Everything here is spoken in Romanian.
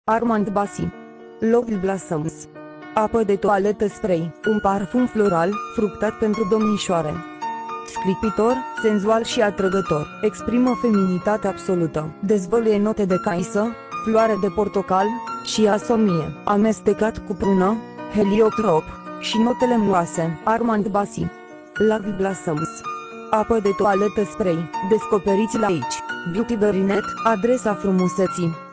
Armand Basi. Love Blossoms. Apă de toaletă spray, un parfum floral, fructat pentru domnișoare. Sclipitor, senzual și atrăgător, exprimă feminitate absolută, dezvăluie note de caisă, floare de portocal și asomie, amestecat cu prună, heliotrop și notele muoase. Armand Basi. Love Blossoms. Apă de toaletă spray, descoperiți-l aici. Beauty Berinet, adresa frumuseții.